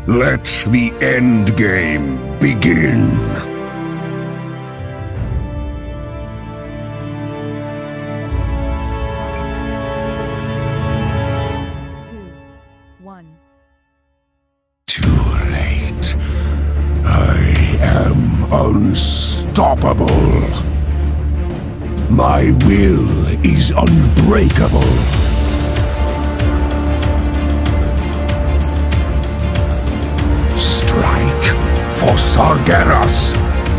Let the end game begin. 2, 1. Too late. I am unstoppable. My will is unbreakable. Strike for Sargeras.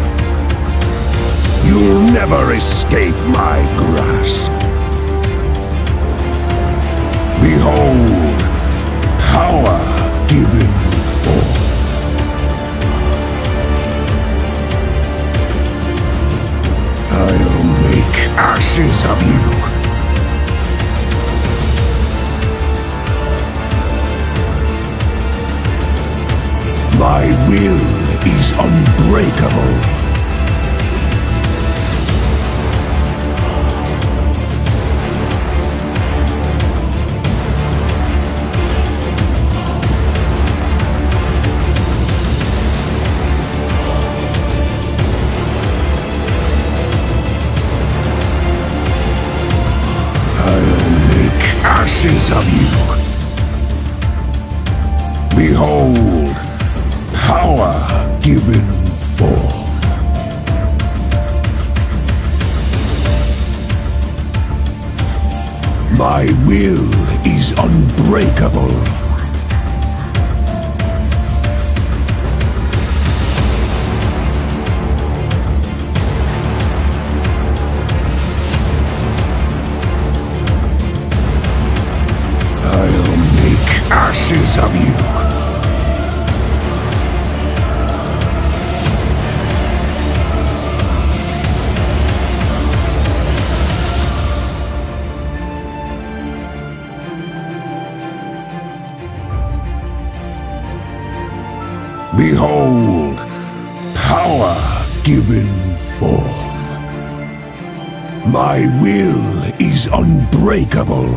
You'll never escape my grasp. Behold, power given forth. I'll make ashes of you. My will is unbreakable. Ashes of you. Behold, power given forth. My will is unbreakable. Ashes of you. Behold, power given forth. My will is unbreakable.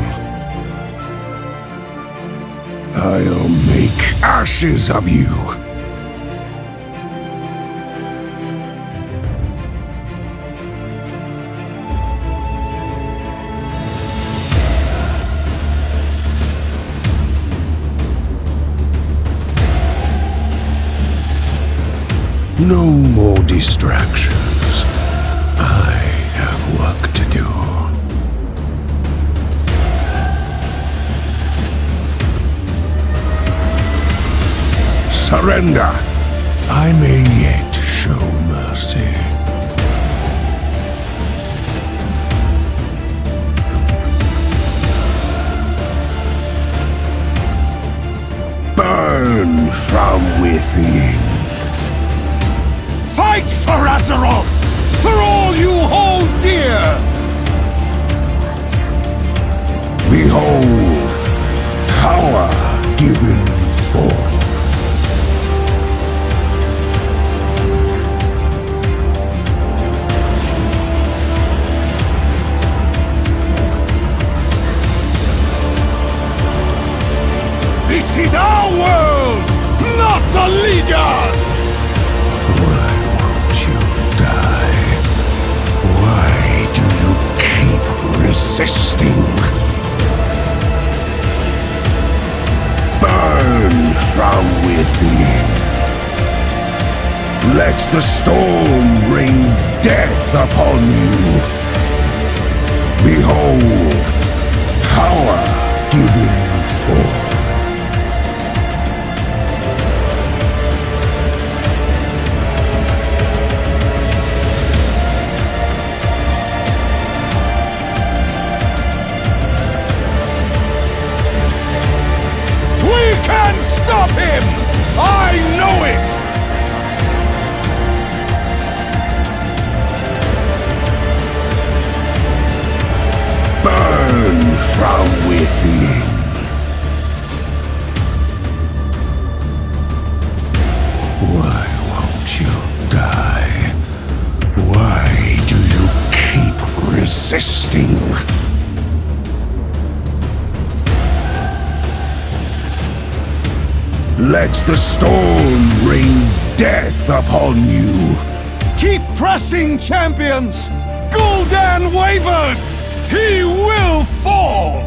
I'll make ashes of you. No more distractions. I have work to do. Surrender. I may yet show mercy. Burn from within. Fight for Azeroth! For all you hold dear! Behold, power given forth. This is our world, not the leader! Why won't you die? Why do you keep resisting? Burn from within. Let the storm bring death upon you. Behold, power given forth. Stop him! I know it! Burn from within. Why won't you die? Why do you keep resisting? Let the storm rain death upon you. Keep pressing, champions! Gul'dan wavers! He will fall!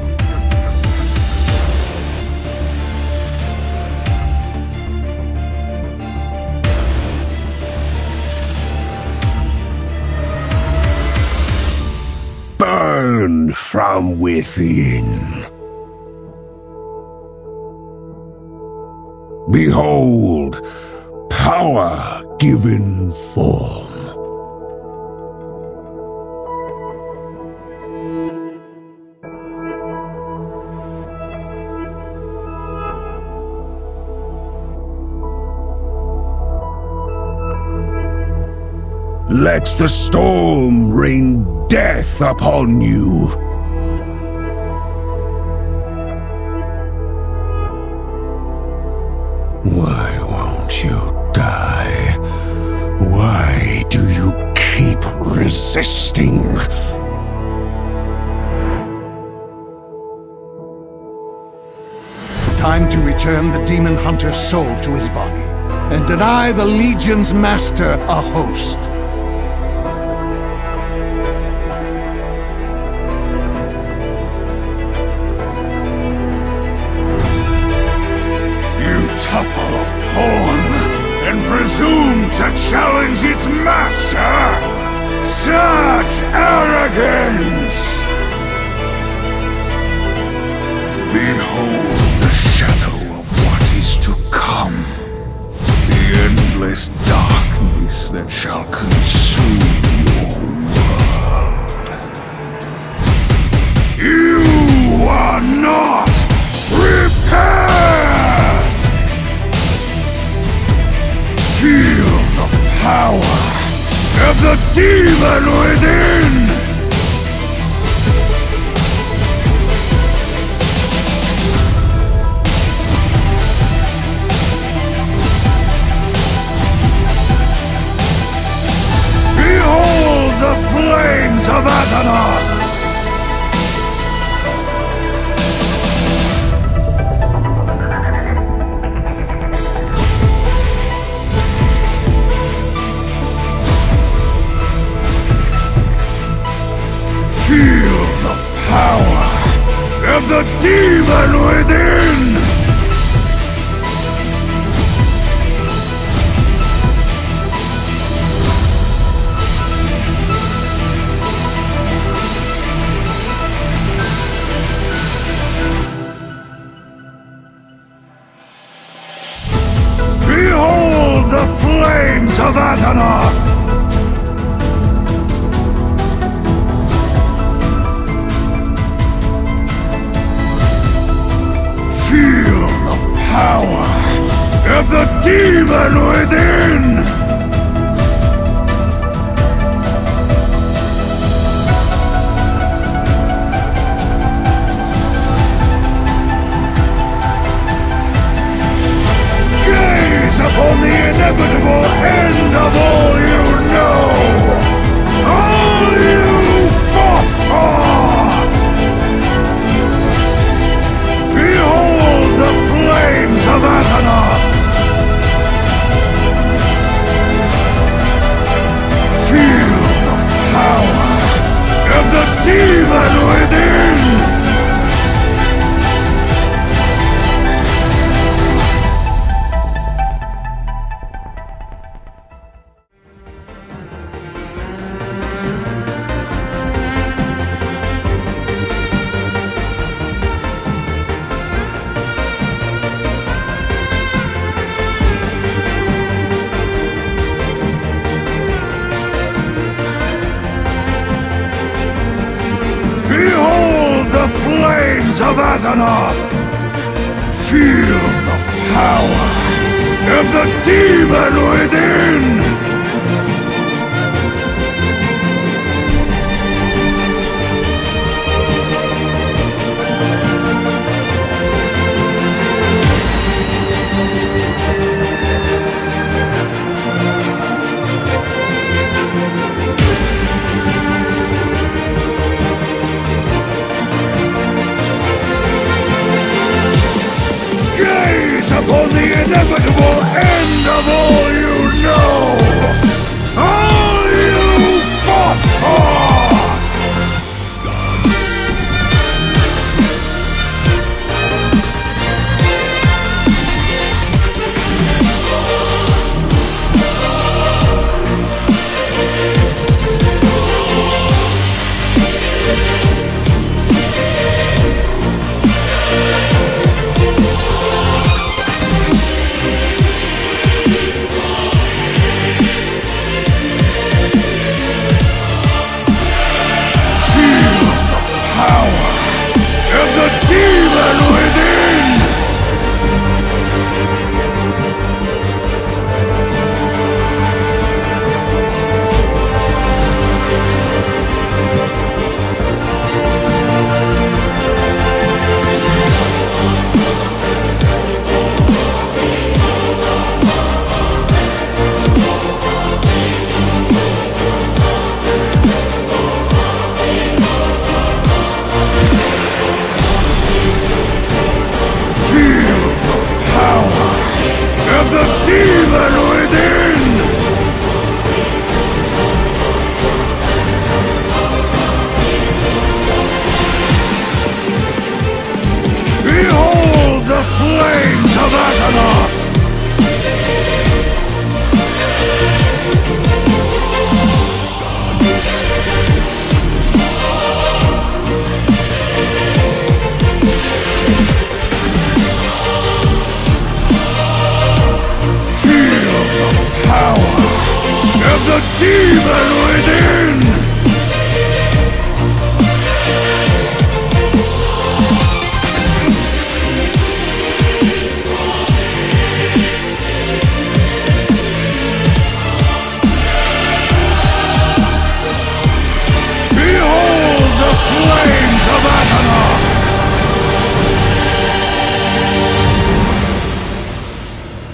Burn from within. Behold, power given form. Let the storm rain death upon you. Why won't you die? Why do you keep resisting? Time to return the demon hunter's soul to his body, and deny the Legion's master a host. Topple a pawn and presume to challenge its master? Such arrogance! Behold the shadow of what is to come. The endless darkness that shall consume your world. You are not prepared! Feel the power of the demon within! Behold the flames of Add-ons! Feel the power of the demon within! Behold the flames of Add-ons! Feel the power of the demon within! Gaze upon the inevitable end of all you know! All you fought for! Behold the flames of Add-ons! Feel the power of the demon within! Behold the flames of Add-ons! Feel the power of the demon within! Upon the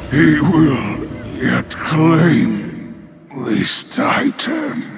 He will yet claim this titan.